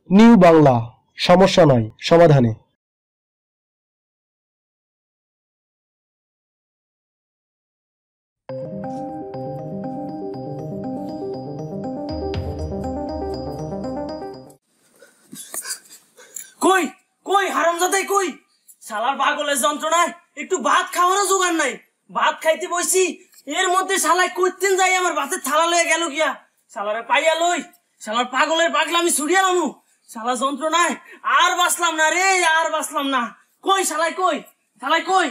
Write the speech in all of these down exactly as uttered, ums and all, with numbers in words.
New Bangla, সমস্যা নয় সমাধানে। কই কই হারামজাদাই কই? শালার পাগলের যন্ত্রণায় একটু ভাত খাওয়ারও জোগাড় নাই। ভাত খাইতে বসছি, এর মধ্যে শালাই কইতেন যাই আমার ভাতের থালা লয়ে গেল গিয়া। শালারে পাইয়া লই, শালার পাগলের পাগলামি ছুড়িয়া লামু। শালা যন্ত্রণায় আর বাঁচলাম না রে, আর বাঁচলাম না। কই শালাই কই? শালাই কই?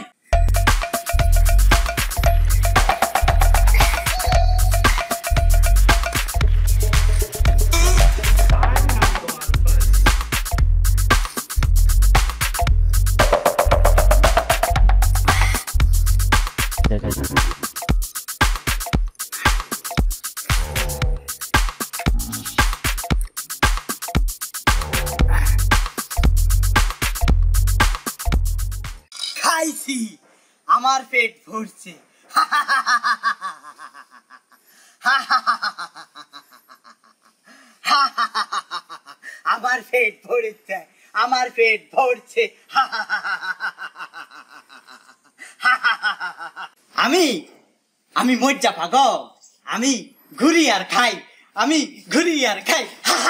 খাইছি, আমার পেট ভরছে। আমার পেট ভরেছে, আমার পেট ভরছে। আমি আমি মজ্জা পাগল, আমি ঘুরি আর খাই, আমি ঘুরি আর খাই।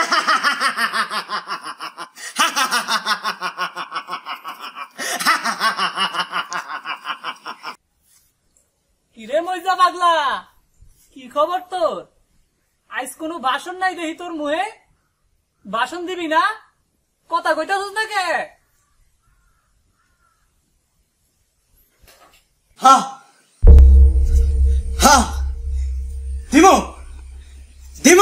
কিরে মজা পাগলা, কি খবর তোর? আজ কোনো বাসন নাই দেখি তোর মুহে। বাসন দিবি না? কথা কইতাছিস না কে? হ্যাঁ হ্যাঁ দিমু দিমু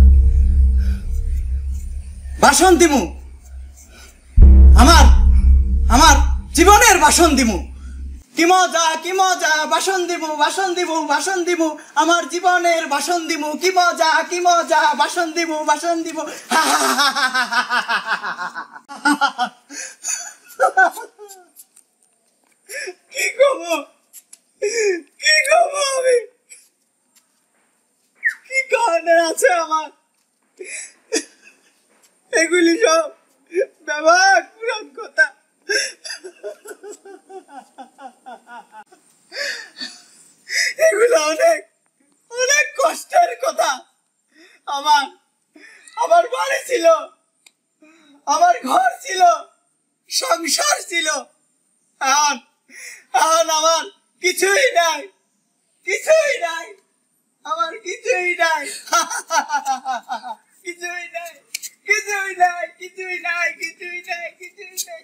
বাসন দিমু, আমার আমার জীবনের বাসন দিমু। কি মজা কি মজা, বাসন দিমু বাসন দিমু বাসন দিমু, আমার জীবনের বাসন দিমু। কি মজা কি মজা, বাসন দিমু বাসন দিমু। কি করবো কি করবো আমি? কি কারণে আছে আমার? এগুলি সব ব্যবহার পুরান কথা। এগুলো অনেক অনেক কষ্টের কথা। আমার আমার বাড়ি ছিল, আমার ঘর ছিল, সংসার ছিল। এখন এখন আমার কিছুই নাই, কিছুই নাই, আমার কিছুই নাই, কিছুই নাই, কিছুই নাই, কিছুই নাই, কিছুই নাই, কিছুই নাই।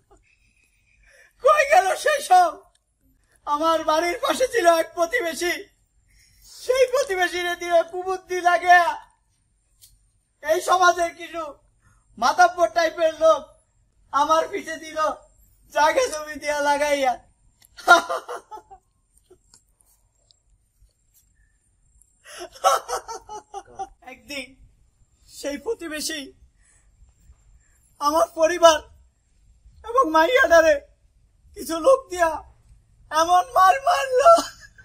কই গেল সেই সব? আমার বাড়ির পাশে ছিল এক প্রতিবেশী, সেই প্রতিবেশীর দিয়ে কুবুদ্ধি লাগে এই সমাজের কিছু মাতাব্বর টাইপের লোক আমার পিছে দিল জায়গা জমি দিয়া লাগাইয়া। একদিন সেই প্রতিবেশী আমার পরিবার এবং মাইয়াডারে কিছু লোক দিয়া এমন মার মারলো,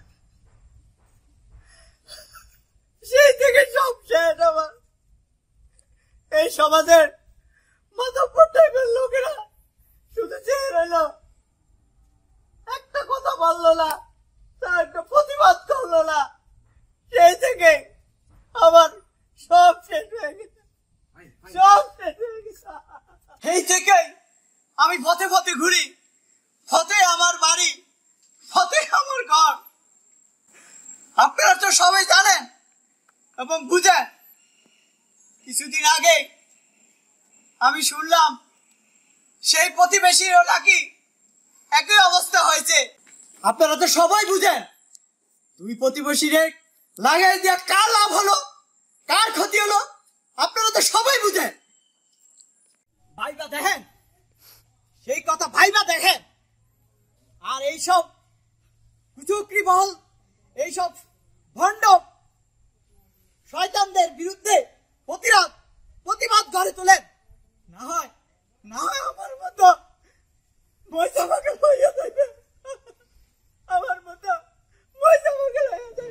সেই থেকে সব শেষ আমার। এই সমাজের মাতাব্বর টাইপের লোকেরা শুধু চেয়ে রইল, একটা কথা বললো না, তার একটা প্রতিবাদ করলো না। সেই থেকে আমার সব শেষ হয়ে গেছে, সব শেষ হয়ে গেছে। এই থেকে আমি পথে পথে ঘুরি, পথে আমার বাড়ি, পথে আমার ঘর। আপনারা তো সবাই জানেন এবং বুঝেন। কিছুদিন আগে আমি শুনলাম সেই প্রতিবেশীরও নাকি একই অবস্থা হয়েছে। আপনারা তো সবাই বুঝেন, দুই প্রতিবেশীরে লাগাই দিয়া কার লাভ হলো, কার ক্ষতি হলো, আপনারা তো সবাই বুঝেন। ভাইবা দেখেন, সেই কথা ভাইবা দেখেন। আর এইসব কুচক্রি মহল, এইসব ভণ্ড শয়তানদের বিরুদ্ধে প্রতিবাদ প্রতিবাদ গড়ে তোলেন। না হয় না হয় আমার মতো মজা পাগল হইয়া যাইবে, আমার মতো মজা পাগল হইয়া যাইবে।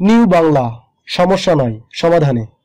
নিউ বাংলা, সমস্যা নয় সমাধানে।